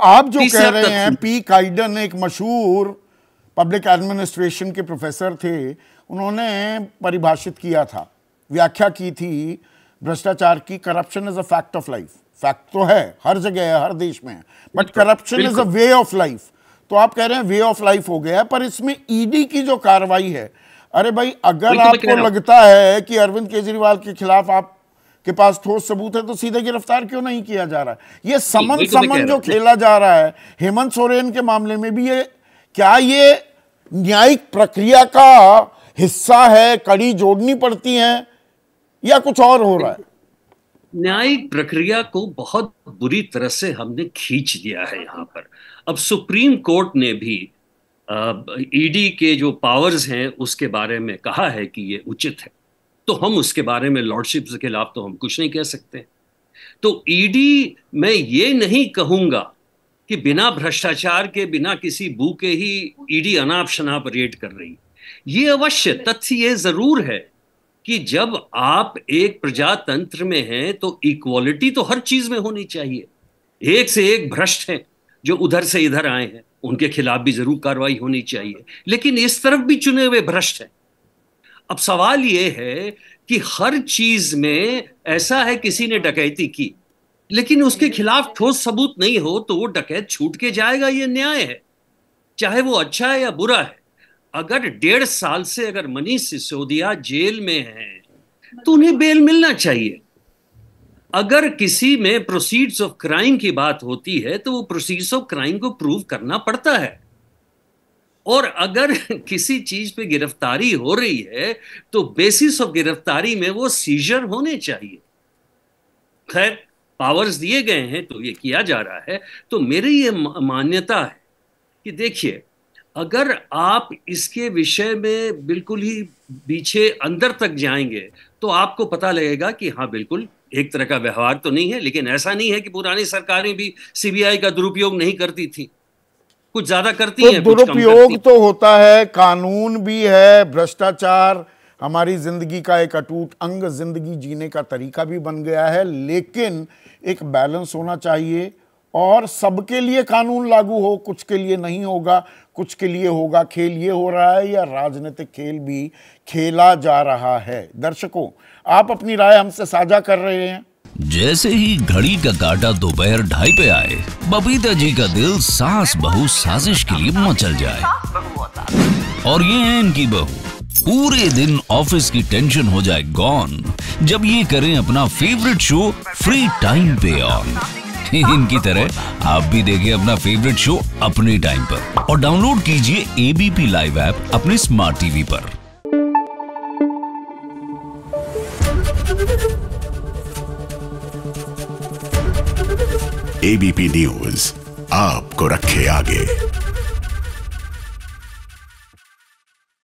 आप जो कह रहे हैं, पी काइडन एक मशहूर पब्लिक एडमिनिस्ट्रेशन के प्रोफेसर थे, उन्होंने परिभाषित किया था, व्याख्या की थी भ्रष्टाचार की, corruption is a fact of life. Fact तो है, हर जगह है, हर देश में है, but corruption is a way of life. तो आप कह रहे हैं वे ऑफ लाइफ हो गया, पर इसमें ईडी की जो कार्रवाई है, अरे भाई अगर आपको लगता है कि अरविंद केजरीवाल के खिलाफ आपके पास ठोस सबूत है तो सीधे गिरफ्तार क्यों नहीं किया जा रहा है? ये समन जो खेला जा रहा है हेमंत सोरेन के मामले में भी, ये क्या ये न्यायिक प्रक्रिया का हिस्सा है, कड़ी जोड़नी पड़ती है, या कुछ और हो रहा है? न्यायिक प्रक्रिया को बहुत बुरी तरह से हमने खींच दिया है यहाँ पर। अब सुप्रीम कोर्ट ने भी ईडी के जो पावर्स हैं उसके बारे में कहा है कि ये उचित है, तो हम उसके बारे में लॉर्डशिप के खिलाफ तो हम कुछ नहीं कह सकते। तो ईडी, मैं ये नहीं कहूंगा कि बिना भ्रष्टाचार के, बिना किसी बू के ही ईडी अनाप शनाप रेड कर रही। ये अवश्य तथ्य ये जरूर है कि जब आप एक प्रजातंत्र में हैं तो इक्वालिटी तो हर चीज में होनी चाहिए। एक से एक भ्रष्ट हैं जो उधर से इधर आए हैं, उनके खिलाफ भी जरूर कार्रवाई होनी चाहिए, लेकिन इस तरफ भी चुने हुए भ्रष्ट हैं। अब सवाल यह है कि हर चीज में ऐसा है, किसी ने डकैती की लेकिन उसके खिलाफ ठोस सबूत नहीं हो तो वो डकैत छूट के जाएगा, ये न्याय है, चाहे वो अच्छा है या बुरा है। अगर 1.5 साल से अगर मनीष सिसोदिया जेल में हैं तो उन्हें बेल मिलना चाहिए। अगर किसी में प्रोसीड्स ऑफ क्राइम की बात होती है तो वो प्रोसीड्स ऑफ क्राइम को प्रूव करना पड़ता है, और अगर किसी चीज पे गिरफ्तारी हो रही है तो बेसिस ऑफ गिरफ्तारी में वो सीजर होने चाहिए। खैर, पावर्स दिए गए हैं तो ये किया जा रहा है। तो मेरी ये मान्यता है कि देखिए, अगर आप इसके विषय में बिल्कुल ही पीछे अंदर तक जाएंगे तो आपको पता लगेगा कि हाँ, बिल्कुल एक तरह का व्यवहार तो नहीं है, लेकिन ऐसा नहीं है कि पुरानी सरकारें भी सीबीआई का दुरुपयोग नहीं करती थी, कुछ ज्यादा करती हैं, दुरुपयोग तो होता है, कानून भी है, भ्रष्टाचार हमारी जिंदगी का एक अटूट अंग, जिंदगी जीने का तरीका भी बन गया है, लेकिन एक बैलेंस होना चाहिए और सबके लिए कानून लागू हो, कुछ के लिए नहीं होगा, कुछ के लिए होगा। खेल ये हो रहा है या राजनीतिक खेल भी खेला जा रहा है? दर्शकों, आप अपनी राय हमसे साझा कर रहे हैं। जैसे ही घड़ी का काटा दोपहर 2:30 पे आए, बबीता जी का दिल सास बहू साजिश के लिए मचल जाए। और ये है इनकी बहू, पूरे दिन ऑफिस की टेंशन हो जाए गॉन जब ये करें अपना फेवरेट शो फ्री टाइम पे ऑन। इनकी तरह आप भी देखिए अपना फेवरेट शो अपने टाइम पर और डाउनलोड कीजिए एबीपी लाइव ऐप अपने स्मार्ट टीवी पर। एबीपी न्यूज आपको रखे आगे।